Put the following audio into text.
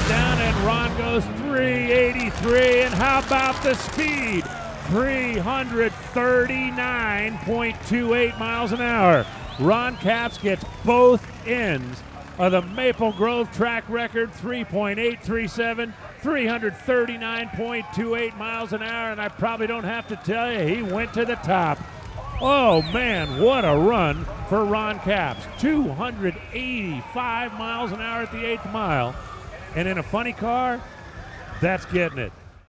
it down, and Ron goes 383. And how about the speed? 339.28 miles an hour. Ron Capps gets both ends of the Maple Grove track record, 3.837, 339.28 miles an hour, and I probably don't have to tell you, he went to the top. Oh man, what a run for Ron Capps. 285 miles an hour at the 8th mile. And in a funny car, that's getting it.